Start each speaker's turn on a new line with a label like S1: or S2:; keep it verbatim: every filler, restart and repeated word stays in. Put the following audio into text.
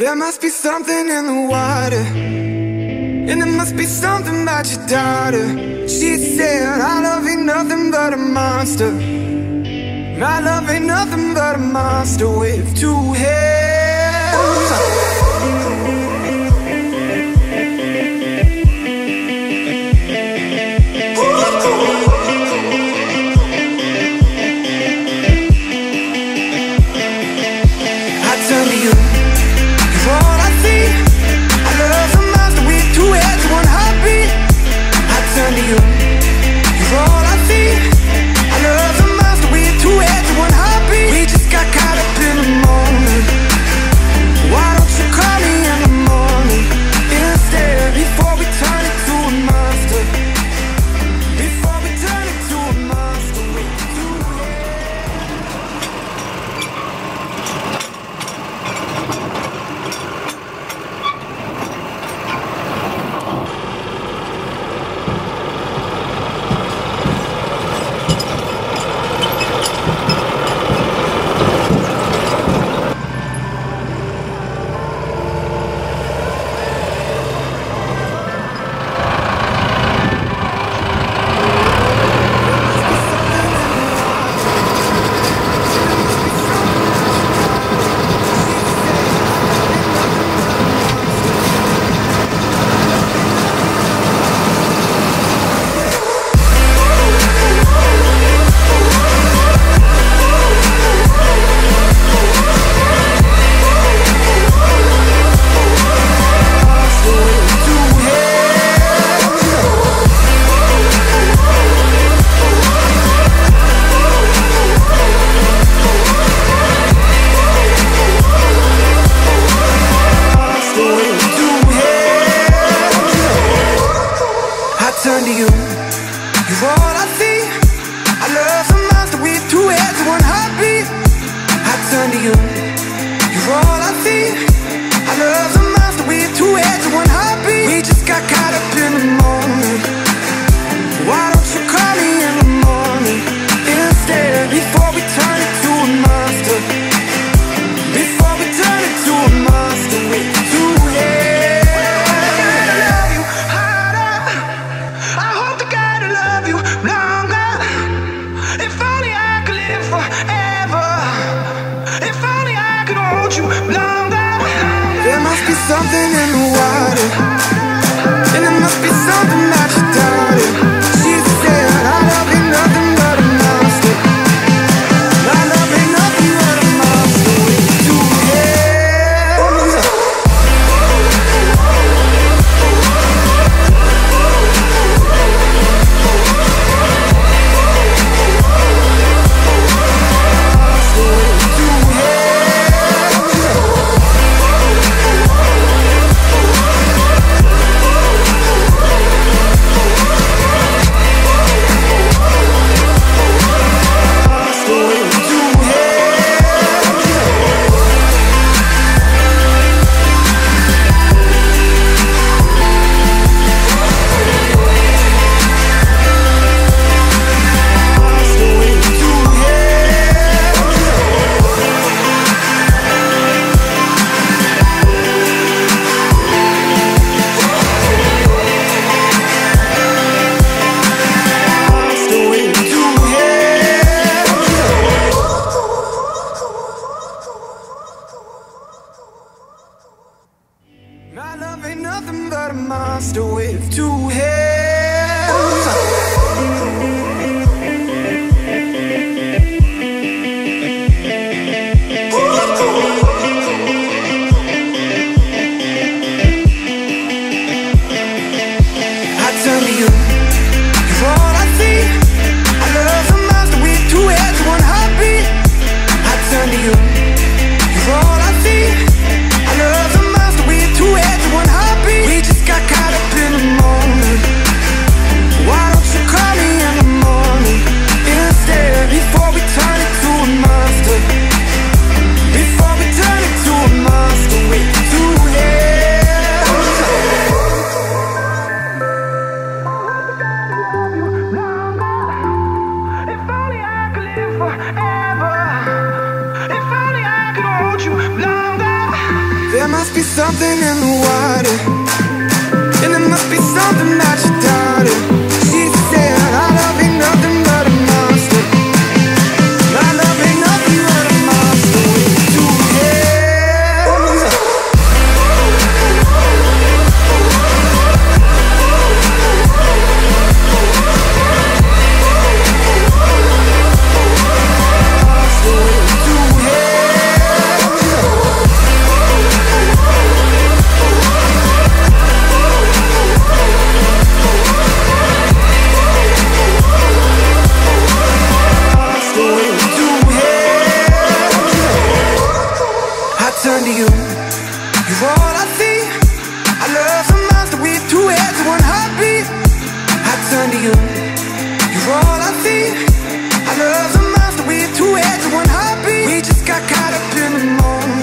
S1: There must be something in the water, and there must be something about your daughter. She said, our love ain't nothing but a monster. My love ain't nothing but a monster with two heads. Turn to you, you're all I see. I love a monster with two heads and one heartbeat. I turn to you, you're all I see. I love a monster with two heads and one heartbeat. We just got caught up in the moment. Why don't you call me in the morning instead, before we turn into a monster? Before we turn into a monster with two heads. Something in the water, and there must be something about your daughter. She said, our love ain't nothing but a monster. My love ain't nothing but a monster with two heads. My love ain't nothing but a monster with two heads. I turn to you, you're all I see. I love a monster with two heads and one heartbeat. I turn to you, you're all I see. I love a monster with two heads and one heartbeat. We just got caught up in the moment. Why don't you call me? There must be something in the water, and there must be something about your daughter. She said, our love ain't nothing but a monster. Our love ain't nothing but a monster. To hell. Turn to you, you're all I see. I love the monster with two heads and one heartbeat. I turn to you, you're all I see. I love the monster with two heads and one heartbeat. We just got caught up in the moment.